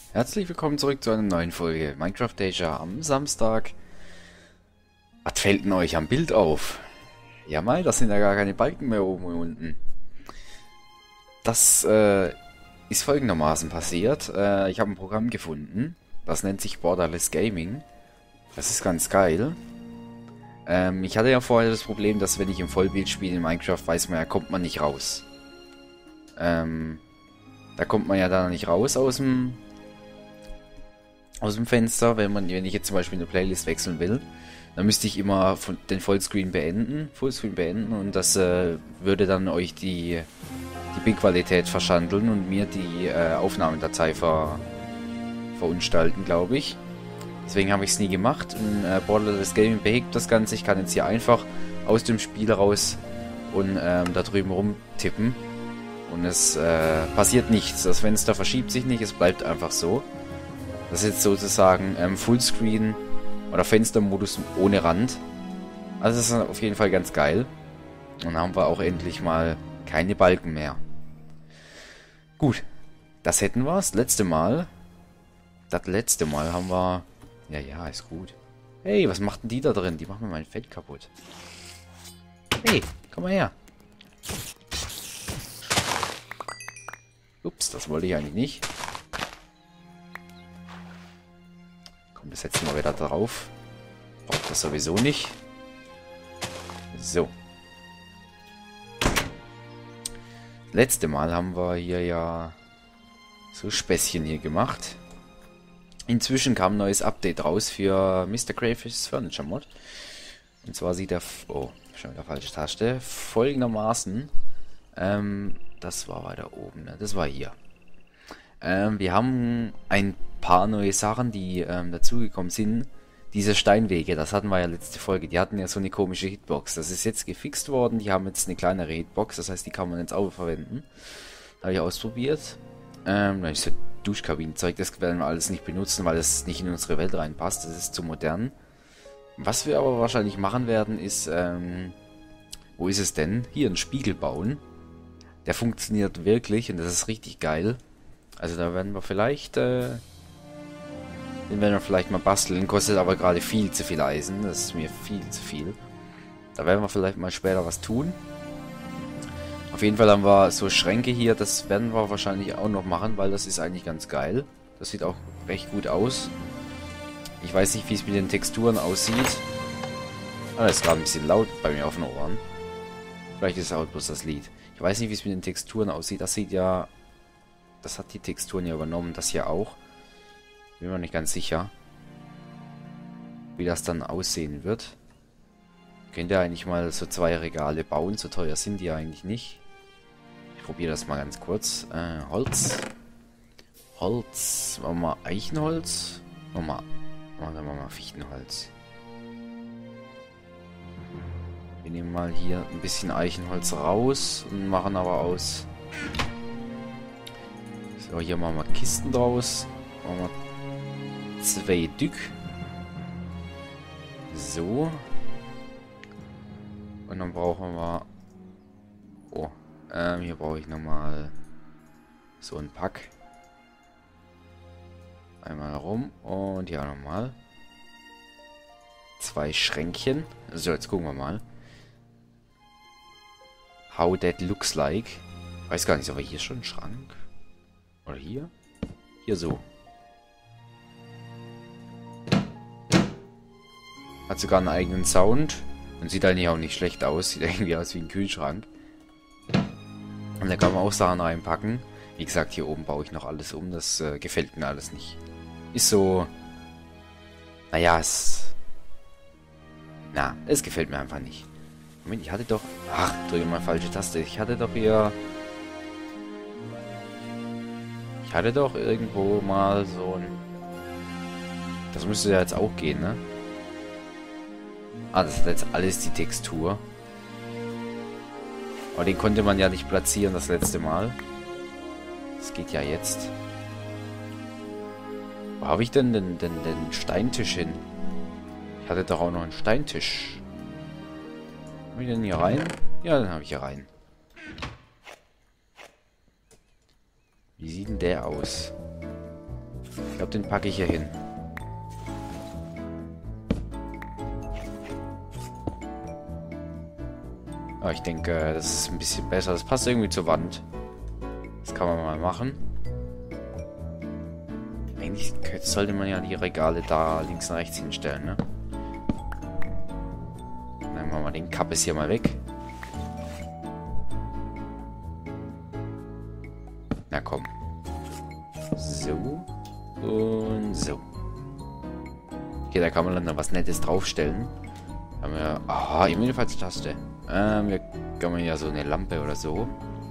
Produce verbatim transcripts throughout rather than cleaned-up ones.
Herzlich willkommen zurück zu einer neuen Folge Minecraft Asia am Samstag. Was fällt denn euch am Bild auf? Ja mal, das sind ja gar keine Balken mehr oben und unten. Das äh, ist folgendermaßen passiert. Äh, ich habe ein Programm gefunden, das nennt sich Borderless Gaming. Das ist ganz geil. Ähm, ich hatte ja vorher das Problem, dass wenn ich im Vollbild spiele in Minecraft, weiß man ja, kommt man nicht raus. Ähm, da kommt man ja dann nicht raus aus dem aus dem Fenster, wenn man, wenn ich jetzt zum Beispiel eine Playlist wechseln will, dann müsste ich immer von, den Vollscreen beenden, Fullscreen beenden und das äh, würde dann euch die, die Bildqualität verschandeln und mir die äh, Aufnahmedatei ver, verunstalten, glaube ich. Deswegen habe ich es nie gemacht und äh, Borderless Gaming behebt das Ganze. Ich kann jetzt hier einfach aus dem Spiel raus und ähm, da drüben rumtippen und es äh, passiert nichts. Das Fenster verschiebt sich nicht, es bleibt einfach so. Das ist jetzt sozusagen ähm, Fullscreen oder Fenstermodus ohne Rand. Also das ist auf jeden Fall ganz geil. Und dann haben wir auch endlich mal keine Balken mehr. Gut, das hätten wir das letzte Mal. Das letzte Mal haben wir... Ja, ja, ist gut. Hey, was macht denn die da drin? Die machen mir mein Feld kaputt. Hey, komm mal her. Ups, das wollte ich eigentlich nicht. Das setzen wir wieder drauf. Braucht das sowieso nicht. So. Letzte Mal haben wir hier ja so Späßchen hier gemacht. Inzwischen kam ein neues Update raus für Mister Crayfish's Furniture Mod. Und zwar sieht er... Oh, schon wieder falsche Taste. Folgendermaßen. Ähm, das war weiter oben, ne? Das war hier. Ähm, wir haben ein paar neue Sachen, die ähm, dazugekommen sind. Diese Steinwege, das hatten wir ja letzte Folge, die hatten ja so eine komische Hitbox. Das ist jetzt gefixt worden, die haben jetzt eine kleinere Hitbox, das heißt, die kann man jetzt auch verwenden. Habe ich ausprobiert. Ähm, da ist so Duschkabinenzeug, das werden wir alles nicht benutzen, weil es nicht in unsere Welt reinpasst, das ist zu modern. Was wir aber wahrscheinlich machen werden, ist, ähm, wo ist es denn? Hier, einen Spiegel bauen. Der funktioniert wirklich und das ist richtig geil. Also da werden wir vielleicht, äh, den werden wir vielleicht mal basteln, kostet aber gerade viel zu viel Eisen, das ist mir viel zu viel. Da werden wir vielleicht mal später was tun. Auf jeden Fall haben wir so Schränke hier, das werden wir wahrscheinlich auch noch machen, weil das ist eigentlich ganz geil. Das sieht auch recht gut aus. Ich weiß nicht, wie es mit den Texturen aussieht. Ah, das ist gerade ein bisschen laut bei mir auf den Ohren. Vielleicht ist es auch bloß das Lied. Ich weiß nicht, wie es mit den Texturen aussieht, das sieht ja... Das hat die Texturen ja übernommen, das hier auch. Bin mir nicht ganz sicher, wie das dann aussehen wird. Könnt ihr eigentlich mal so zwei Regale bauen, so teuer sind die eigentlich nicht. Ich probiere das mal ganz kurz. Äh, Holz. Holz. Machen wir mal Eichenholz. Machen wir mal, machen wir mal Fichtenholz. Wir nehmen mal hier ein bisschen Eichenholz raus und machen aber aus... So, hier machen wir Kisten draus. Machen wir zwei Stück. So. Und dann brauchen wir... Oh, ähm, hier brauche ich nochmal so ein Pack. Einmal rum und hier nochmal. Zwei Schränkchen. So, jetzt gucken wir mal. How that looks like. Weiß gar nicht, aber hier schon ein Schrank. Oder hier? Hier so. Hat sogar einen eigenen Sound. Und sieht eigentlich auch nicht schlecht aus. Sieht irgendwie aus wie ein Kühlschrank. Und da kann man auch Sachen reinpacken. Wie gesagt, hier oben baue ich noch alles um. Das äh, gefällt mir alles nicht. Ist so... Naja, es... Na, es gefällt mir einfach nicht. Moment, ich hatte doch... Ach, drücke mal falsche Taste. Ich hatte doch hier... Ich hatte doch irgendwo mal so ein... Das müsste ja jetzt auch gehen, ne? Ah, das hat jetzt alles die Textur. Aber den konnte man ja nicht platzieren das letzte Mal. Das geht ja jetzt. Wo habe ich denn den, den, den Steintisch hin? Ich hatte doch auch noch einen Steintisch. Habe ich den hier rein? Ja, den habe ich hier rein. Wie sieht denn der aus? Ich glaube, den packe ich hier hin. Aber ich denke, das ist ein bisschen besser. Das passt irgendwie zur Wand. Das kann man mal machen. Eigentlich sollte man ja die Regale da links und rechts hinstellen, ne? Dann machen wir den Kappes hier mal weg. Na komm. So. Und so. Okay, da kann man dann noch was Nettes draufstellen. Da haben wir... Aha, immer eine falsche Taste. Ähm, wir können ja so eine Lampe oder so.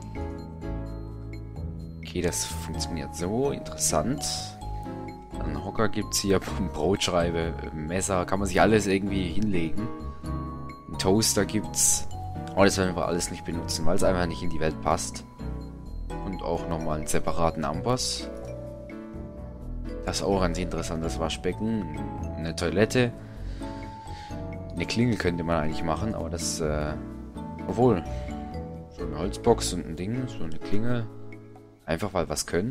Okay, das funktioniert so. Interessant. Einen Hocker gibt es hier, Brotschreibe, Messer, kann man sich alles irgendwie hinlegen. Einen Toaster gibt's. Aber das werden wir alles nicht benutzen, weil es einfach nicht in die Welt passt. Und auch nochmal einen separaten Amboss. Das ist auch ein interessantes Waschbecken. Eine Toilette. Eine Klingel könnte man eigentlich machen, aber das, äh, obwohl, so eine Holzbox und ein Ding, so eine Klingel. Einfach weil wir was können.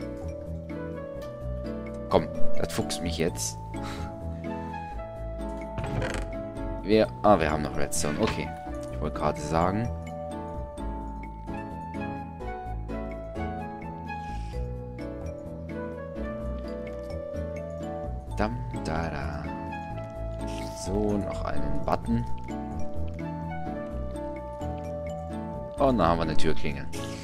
Komm, das fuchst mich jetzt. Wir, ah, wir haben noch Redstone. Okay. Ich wollte gerade sagen. Dam, da, da. So, noch einen Button. Und dann haben wir eine Türklingel.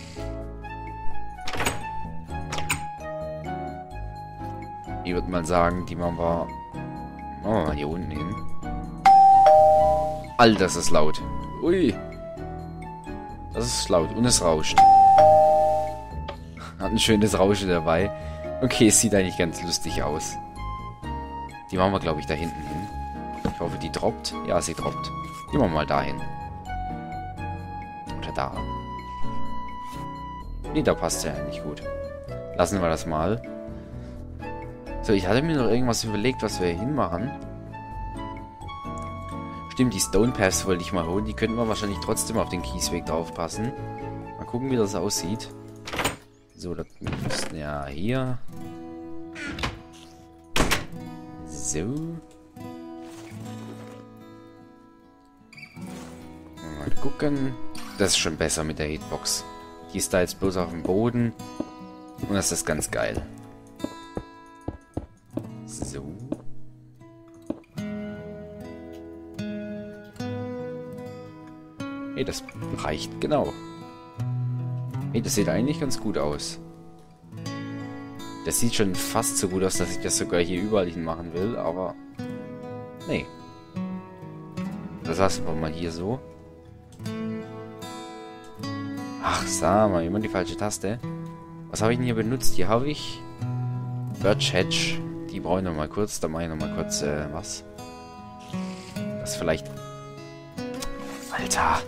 Ich würde mal sagen, die machen wir, machen wir mal hier unten hin. Alter, das ist laut. Ui. Das ist laut und es rauscht. Hat ein schönes Rauschen dabei. Okay, es sieht eigentlich ganz lustig aus. Die machen wir, glaube ich, da hinten hin. Ich hoffe, die droppt. Ja, sie droppt. Die machen wir mal dahin. Oder da. Nee, da passt ja eigentlich gut. Lassen wir das mal. So, ich hatte mir noch irgendwas überlegt, was wir hier hinmachen. Stimmt, die Stone Paths wollte ich mal holen. Die könnten wir wahrscheinlich trotzdem auf den Kiesweg draufpassen. Mal gucken, wie das aussieht. So, das müssten ja hier. So. Mal gucken. Das ist schon besser mit der Hitbox. Die ist da jetzt bloß auf dem Boden. Und das ist ganz geil. So. Hey, das reicht genau. Hey, das sieht eigentlich ganz gut aus. Das sieht schon fast so gut aus, dass ich das sogar hier überall hin machen will, aber... Nee. Das lassen wir mal hier so. Ach, sag mal, immer die falsche Taste. Was habe ich denn hier benutzt? Hier habe ich... Birch Hedge. Die brauche ich noch mal kurz. Da mache ich noch mal kurz, äh, was? Das vielleicht... Alter!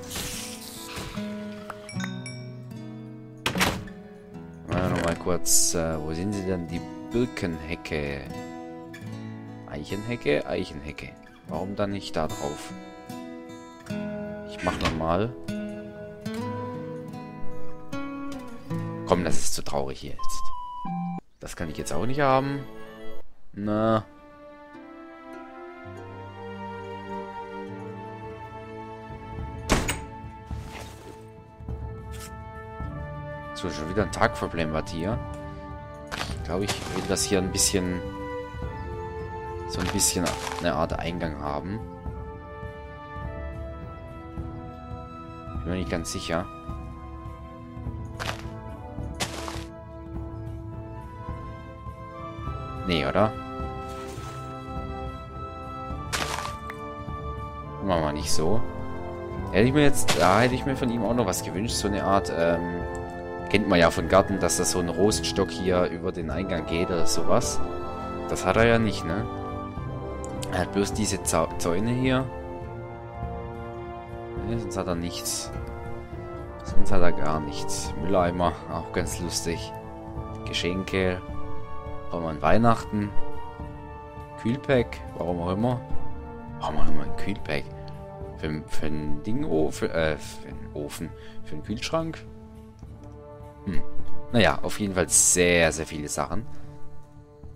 Mal noch mal kurz, äh, wo sind sie denn? Die Birkenhecke. Eichenhecke? Eichenhecke. Warum dann nicht da drauf? Ich mach noch mal. Komm, das ist zu traurig hier jetzt. Das kann ich jetzt auch nicht haben. Na. So, schon wieder ein Tagproblem was hier. Ich glaube, ich will das hier ein bisschen... So ein bisschen eine Art Eingang haben. Bin mir nicht ganz sicher. Nee, oder? Machen wir mal nicht so. Hätte ich mir jetzt, da hätte ich mir von ihm auch noch was gewünscht. So eine Art, ähm, kennt man ja von Garten, dass das so ein Rosenstock hier über den Eingang geht oder sowas. Das hat er ja nicht, ne? Er hat bloß diese Zau Zäune hier. Ne, sonst hat er nichts. Sonst hat er gar nichts. Mülleimer, auch ganz lustig. Geschenke. Warum an Weihnachten? Kühlpack, warum auch immer. Warum auch immer ein Kühlpack? Für, für ein Ding, oh, für, äh, für einen Ofen. Für einen Kühlschrank. Hm. Naja, auf jeden Fall sehr, sehr viele Sachen.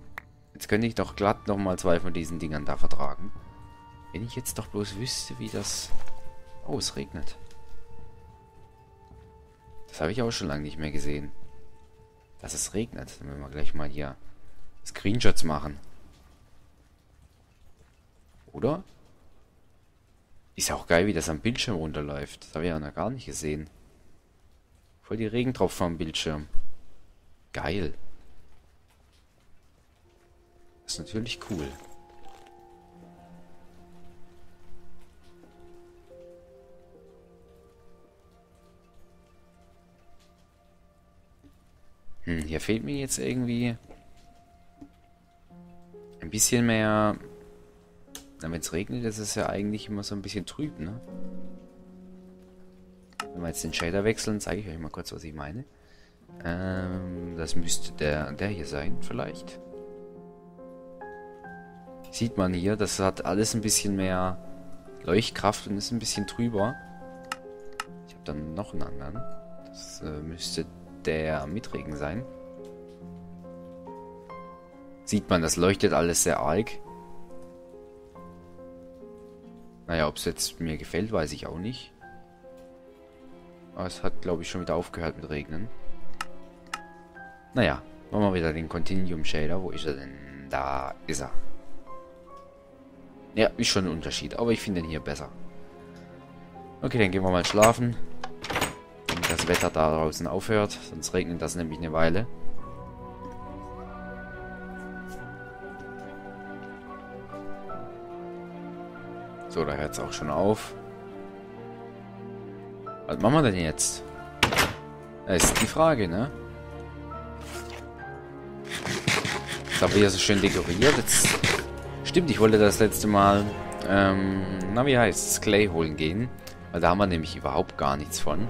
Jetzt könnte ich doch glatt nochmal zwei von diesen Dingern da vertragen. Wenn ich jetzt doch bloß wüsste, wie das ausregnet. Das habe ich auch schon lange nicht mehr gesehen. Dass es regnet. Dann werden wir gleich mal hier Screenshots machen. Oder? Ist ja auch geil, wie das am Bildschirm runterläuft. Das habe ich ja noch gar nicht gesehen. Voll die Regentropfen am Bildschirm. Geil. Das ist natürlich cool. Hm, hier fehlt mir jetzt irgendwie ein bisschen mehr. Wenn es regnet, ist es ja eigentlich immer so ein bisschen trüb, ne? Wenn wir jetzt den Shader wechseln, zeige ich euch mal kurz, was ich meine. Ähm, das müsste der, der hier sein, vielleicht. Sieht man hier, das hat alles ein bisschen mehr Leuchtkraft und ist ein bisschen trüber. Ich habe dann noch einen anderen. Das äh, müsste der mit Regen sein. Sieht man, das leuchtet alles sehr arg. Naja, ob es jetzt mir gefällt, weiß ich auch nicht. Aber es hat, glaube ich, schon wieder aufgehört mit Regnen. Naja, machen wir wieder den Continuum Shader. Wo ist er denn? Da ist er. Ja, ist schon ein Unterschied, aber ich finde den hier besser. Okay, dann gehen wir mal schlafen. Wenn das Wetter da draußen aufhört, sonst regnet das nämlich eine Weile. So, da hört es auch schon auf. Was machen wir denn jetzt? Das ist die Frage, ne? Jetzt haben wir hier so schön dekoriert. Jetzt stimmt, ich wollte das letzte Mal, ähm, na wie heißt es, Clay holen gehen. Weil da haben wir nämlich überhaupt gar nichts von.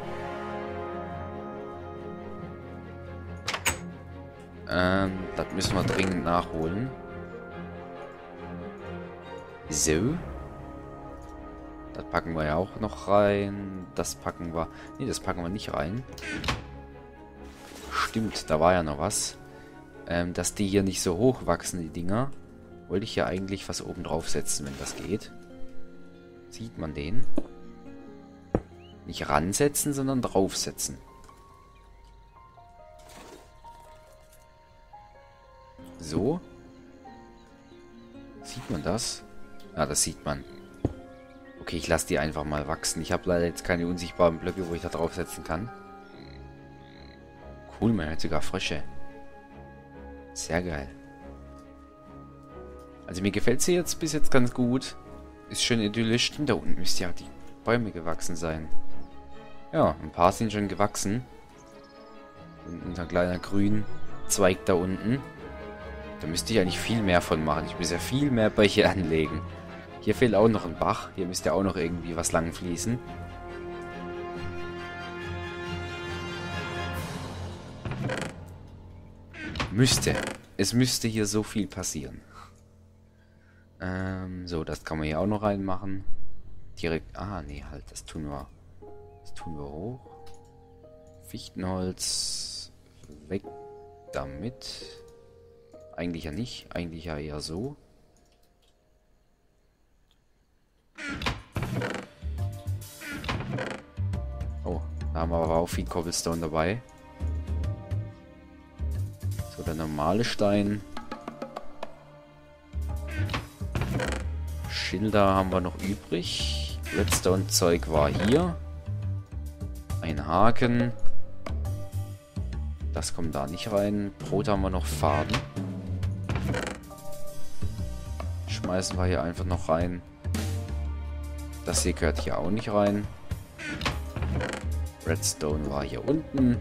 Ähm, das müssen wir dringend nachholen. So. Das packen wir ja auch noch rein. Das packen wir... Ne, das packen wir nicht rein. Stimmt, da war ja noch was. Ähm, dass die hier nicht so hoch wachsen, die Dinger. Wollte ich ja eigentlich was oben drauf setzen, wenn das geht. Sieht man den? Nicht ransetzen, sondern draufsetzen. So. Sieht man das? Ja, das sieht man. Okay, ich lasse die einfach mal wachsen. Ich habe leider jetzt keine unsichtbaren Blöcke, wo ich da draufsetzen kann. Cool, man hat sogar Frösche. Sehr geil. Also mir gefällt sie jetzt bis jetzt ganz gut. Ist schön idyllisch. Da unten müsste ja die Bäume gewachsen sein. Ja, ein paar sind schon gewachsen. Und unser kleiner grün Zweig da unten. Da müsste ich eigentlich viel mehr von machen. Ich muss ja viel mehr Bäche anlegen. Hier fehlt auch noch ein Bach. Hier müsste auch noch irgendwie was lang fließen. Müsste. Es müsste hier so viel passieren. Ähm, so, das kann man hier auch noch reinmachen. Direkt. Ah, nee, halt, das tun wir. Das tun wir hoch. Fichtenholz. Weg damit. Eigentlich ja nicht. Eigentlich ja eher so. Oh, da haben wir aber auch viel Cobblestone dabei. So, der normale Stein. Schilder haben wir noch übrig. Redstone-Zeug war hier. Ein Haken. Das kommt da nicht rein. Brot haben wir noch, Faden. Schmeißen wir hier einfach noch rein. Das hier gehört hier auch nicht rein. Redstone war hier unten.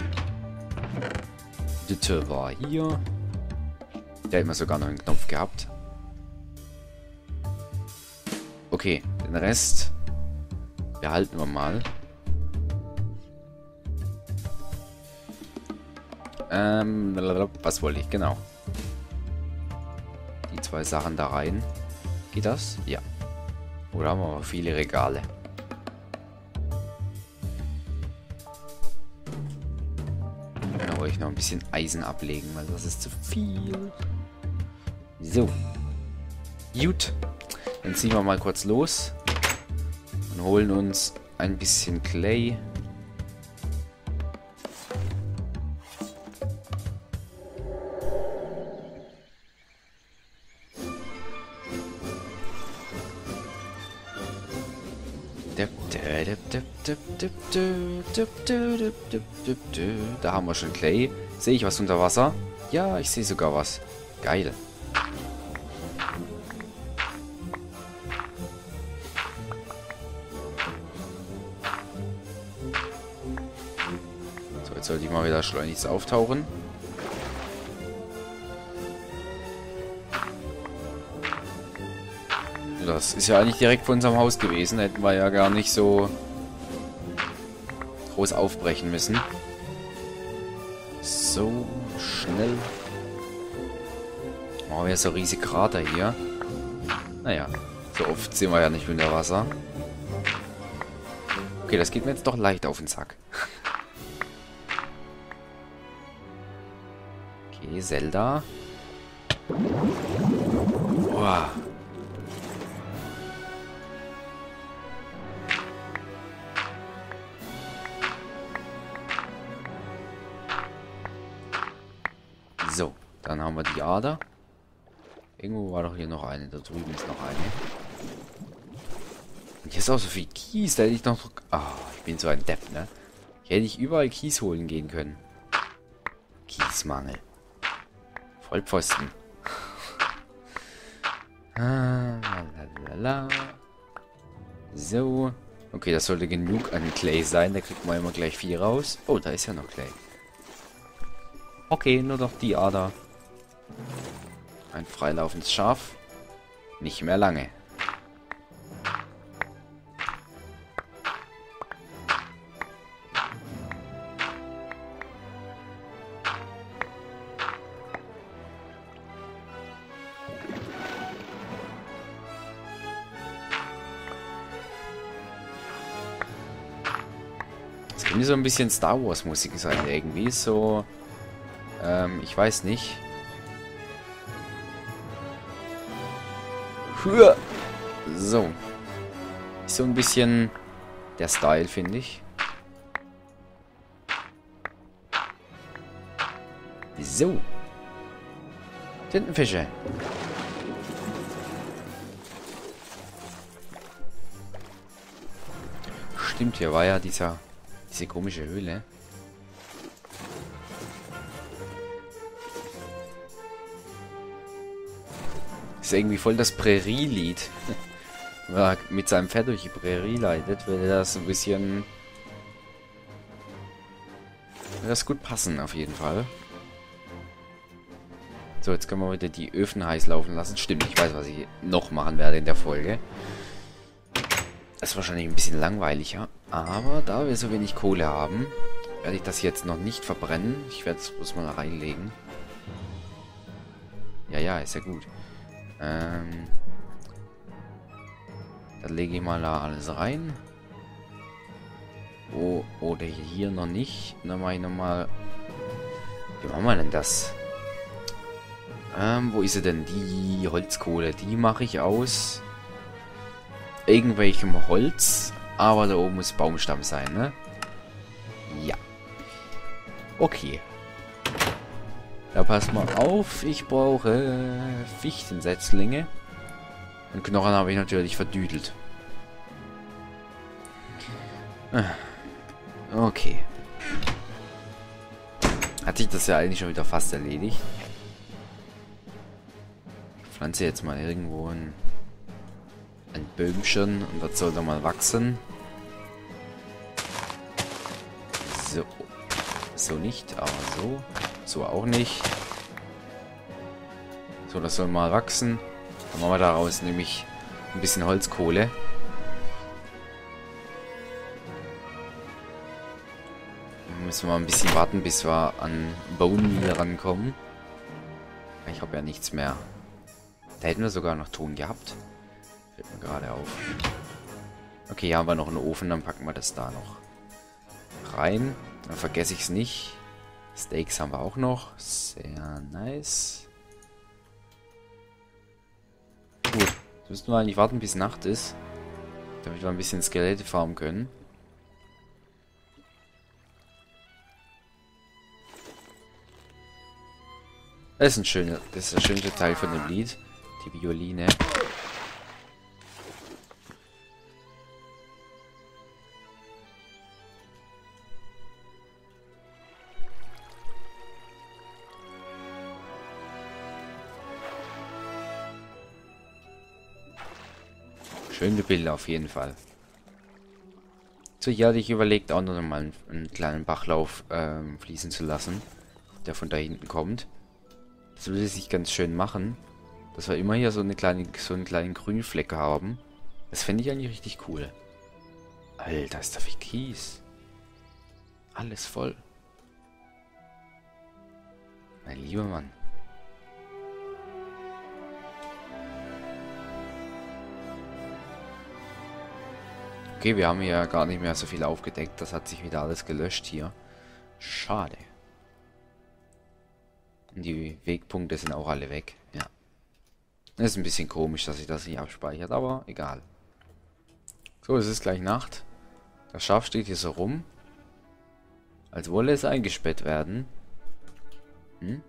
Ditte war hier. Der hat immer sogar noch einen Knopf gehabt. Okay, den Rest behalten wir mal. Ähm, was wollte ich? Genau. Die zwei Sachen da rein. Geht das? Ja. Oder haben wir aber viele Regale? Da wollte ich noch ein bisschen Eisen ablegen, weil das ist zu viel. So. Gut. Dann ziehen wir mal kurz los. Und holen uns ein bisschen Clay. Da haben wir schon Clay. Sehe ich was unter Wasser? Ja, ich sehe sogar was. Geil. So, jetzt sollte ich mal wieder schleunigst auftauchen. Das ist ja eigentlich direkt vor unserem Haus gewesen. Hätten wir ja gar nicht so groß aufbrechen müssen. So schnell. Oh, wir so riesige Krater hier. Naja, so oft sind wir ja nicht unter Wasser. Okay, das geht mir jetzt doch leicht auf den Sack. Okay, Zelda. Wow. So, dann haben wir die Ader. Irgendwo war doch hier noch eine. Da drüben ist noch eine. Und hier ist auch so viel Kies. Da hätte ich noch... Ah, ich bin so ein Depp, ne? Hier hätte ich überall Kies holen gehen können. Kiesmangel. Vollpfosten. Ah, lalalala. So. Okay, das sollte genug an Clay sein. Da kriegt man immer gleich vier raus. Oh, da ist ja noch Clay. Okay, nur noch die Ader. Ein freilaufendes Schaf. Nicht mehr lange. Es könnte so ein bisschen Star Wars Musik sein, irgendwie so... Ähm, ich weiß nicht. So. Ist so ein bisschen der Style, finde ich. So. Tintenfische. Stimmt, hier war ja dieser, diese komische Höhle. Ist irgendwie voll das Prärie-Lied. Wenn er mit seinem Pferd durch die Prärie leitet, würde das ein bisschen... Würde das gut passen, auf jeden Fall. So, jetzt können wir wieder die Öfen heiß laufen lassen. Stimmt, ich weiß, was ich noch machen werde in der Folge. Das ist wahrscheinlich ein bisschen langweiliger. Aber da wir so wenig Kohle haben, werde ich das jetzt noch nicht verbrennen. Ich werde es bloß mal reinlegen. Ja, ja, ist ja gut. Ähm, dann lege ich mal da alles rein. Oh, oder hier noch nicht. Dann mache ich nochmal... Wie machen wir denn das? Ähm, wo ist sie denn? Die Holzkohle. Die mache ich aus irgendwelchem Holz. Aber da oben muss Baumstamm sein, ne? Ja. Okay. Da passt mal auf, ich brauche Fichtensetzlinge. Und Knochen habe ich natürlich verdüdelt. Okay. Hat sich das ja eigentlich schon wieder fast erledigt. Ich pflanze jetzt mal irgendwo ein, ein Böhmchen und das soll dann mal wachsen. So. So nicht, aber so. So auch nicht. So, das soll mal wachsen. Dann machen wir daraus nämlich ein bisschen Holzkohle. Dann müssen wir mal ein bisschen warten, bis wir an Bone Meal rankommen. Ich habe ja nichts mehr. Da hätten wir sogar noch Ton gehabt. Fällt mir gerade auf. Okay, hier haben wir noch einen Ofen, dann packen wir das da noch rein. Dann vergesse ich es nicht. Steaks haben wir auch noch. Sehr nice. Müssen wir eigentlich warten, bis Nacht ist. Damit wir ein bisschen Skelette farmen können. Das ist ein schöner, das ist der schönste Teil von dem Lied. Die Violine. Schöne Bilder auf jeden Fall. So, hier hatte ich überlegt, auch noch mal einen, einen kleinen Bachlauf ähm, fließen zu lassen, der von da hinten kommt. Das würde sich ganz schön machen, dass wir immer hier so eine kleine, so einen kleinen grünen Fleck haben. Das fände ich eigentlich richtig cool. Alter, ist da viel Kies. Alles voll. Mein lieber Mann. Okay, wir haben hier gar nicht mehr so viel aufgedeckt. Das hat sich wieder alles gelöscht hier. Schade. Und die Wegpunkte sind auch alle weg. Ja. Das ist ein bisschen komisch, dass sich das nicht abspeichert, aber egal. So, es ist gleich Nacht. Das Schaf steht hier so rum. Als wolle es eingesperrt werden. Hm?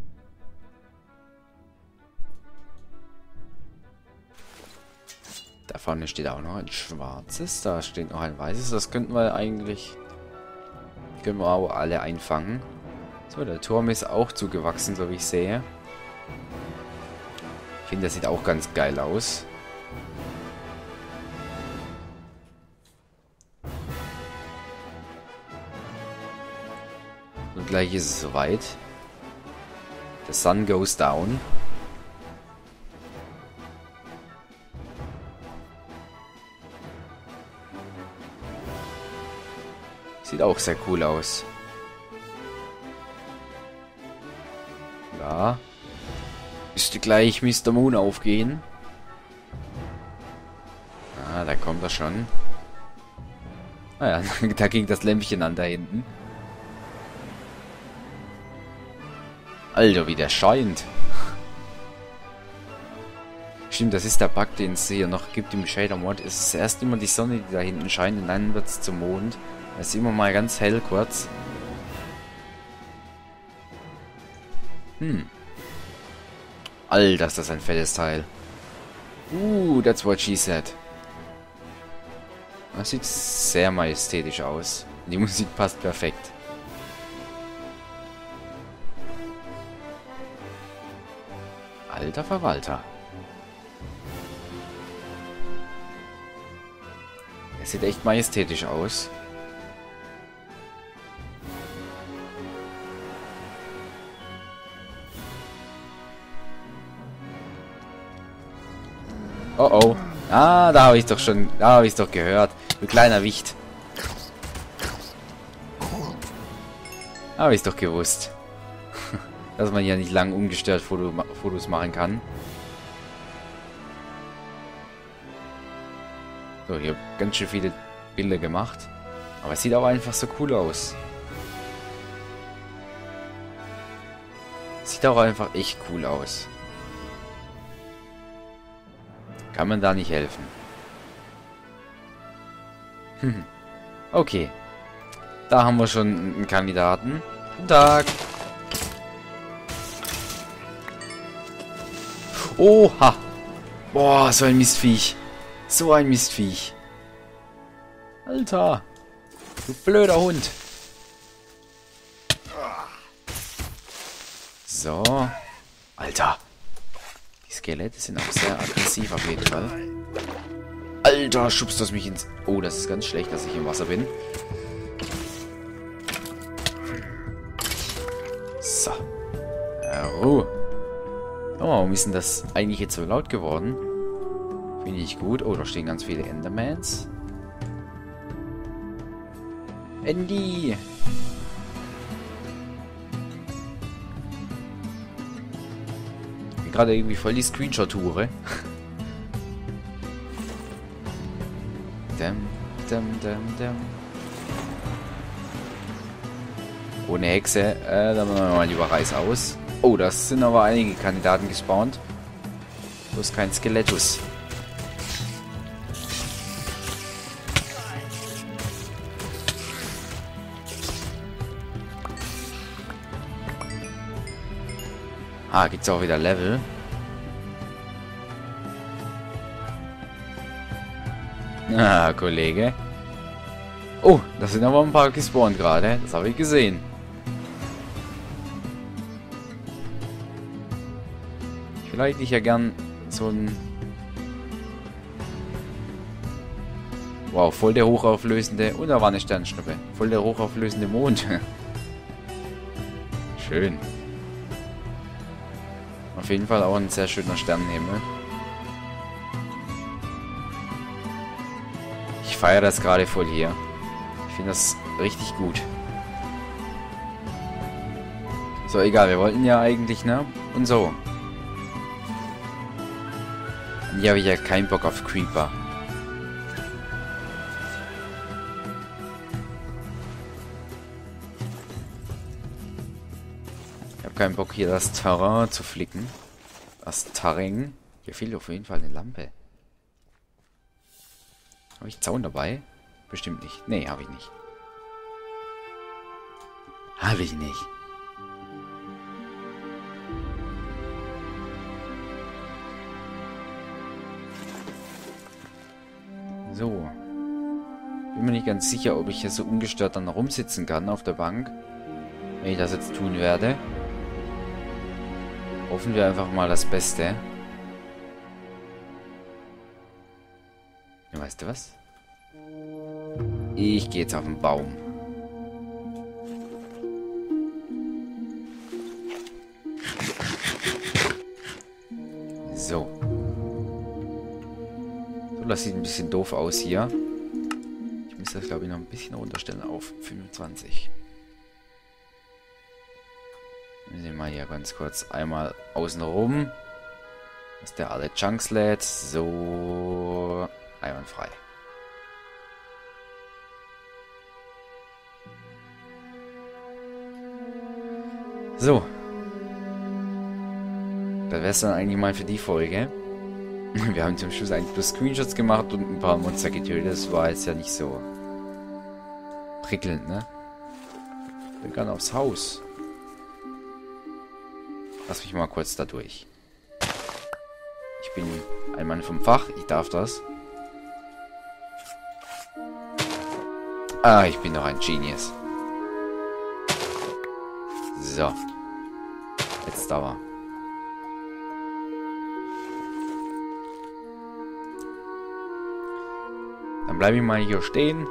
Da vorne steht auch noch ein schwarzes. Da steht noch ein weißes. Das könnten wir eigentlich... Können wir auch alle einfangen. So, der Turm ist auch zugewachsen, so wie ich sehe. Ich finde, das sieht auch ganz geil aus. Und gleich ist es soweit. The sun goes down. Sieht auch sehr cool aus. Ja. Müsste gleich Mister Moon aufgehen. Ah, da kommt er schon. Ah ja, da ging das Lämpchen an da hinten. Alter, wie der scheint. Stimmt, das ist der Bug, den es hier noch gibt im Shader Mod. Es ist erst immer die Sonne, die da hinten scheint, und dann wird es zum Mond. Es ist immer mal ganz hell kurz. Hm. Alter, ist das ein fettes Teil. Uh, that's what she said. Das sieht sehr majestätisch aus. Die Musik passt perfekt. Alter Verwalter. Es sieht echt majestätisch aus. Oh oh. Ah, da habe ich doch schon, da habe ich doch gehört. Du kleiner Wicht. Habe ich doch gewusst. Dass man ja nicht lang ungestört Foto, Fotos machen kann. So, hier ganz schön viele Bilder gemacht. Aber es sieht auch einfach so cool aus. Sieht auch einfach echt cool aus. Kann man da nicht helfen. Hm. Okay. Da haben wir schon einen Kandidaten. Guten Tag. Oha. Boah, so ein Mistviech. So ein Mistviech. Alter. Du blöder Hund. So. Alter. Die Skelette sind auch sehr aggressiv auf jeden Fall. Alter, schubst das mich ins... Oh, das ist ganz schlecht, dass ich im Wasser bin. So. Ruhe. Oh, warum ist denn das eigentlich jetzt so laut geworden? Finde ich gut. Oh, da stehen ganz viele Endermans. Andy! Gerade irgendwie voll die Screenshot-Hure. Dum, dum, dum, dum. Ohne Hexe, äh, dann machen wir mal lieber Reis aus. Oh, das sind aber einige Kandidaten gespawnt. Bloß kein Skelettus. Ah, gibt's auch wieder Level. Ah, Kollege. Oh, da sind aber ein paar gespawnt gerade. Das habe ich gesehen. Vielleicht ich ja gern so ein... Wow, voll der hochauflösende... Und da war eine Sternschnuppe. Voll der hochauflösende Mond. Schön. Auf jeden Fall auch ein sehr schöner Sternenhimmel. Ich feiere das gerade voll hier. Ich finde das richtig gut. So, egal. Wir wollten ja eigentlich, ne? Und so. Und hier habe ich ja keinen Bock auf Creeper. Ich habe keinen Bock, hier das Terrain zu flicken. Das Terrain. Hier fehlt auf jeden Fall eine Lampe. Habe ich Zaun dabei? Bestimmt nicht. Nee, habe ich nicht. Habe ich nicht. So. Bin mir nicht ganz sicher, ob ich hier so ungestört dann rumsitzen kann auf der Bank. Wenn ich das jetzt tun werde. Hoffen wir einfach mal das Beste. Ja, weißt du was? Ich gehe jetzt auf den Baum. So. So, das sieht ein bisschen doof aus hier. Ich muss das, glaube ich, noch ein bisschen runterstellen auf fünfundzwanzig. Wir sehen mal hier ganz kurz einmal außen rum, dass der alle Chunks lädt. So, einwandfrei. So. Das wäre es dann eigentlich mal für die Folge. Wir haben zum Schluss eigentlich bloß Screenshots gemacht und ein paar Monster getötet. Das war jetzt ja nicht so prickelnd, ne? Ich bin gerade aufs Haus. Lass mich mal kurz da durch. Ich bin ein Mann vom Fach. Ich darf das. Ah, ich bin doch ein Genius. So. Jetzt aber. Dann bleibe ich mal hier stehen.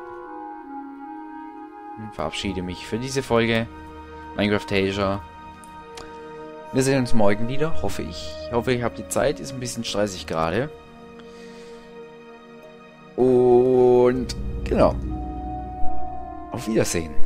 Und verabschiede mich für diese Folge. Minecraft Asia. Wir sehen uns morgen wieder, hoffe ich. Ich hoffe, ich habe die Zeit. Ist ein bisschen stressig gerade. Und genau. Auf Wiedersehen.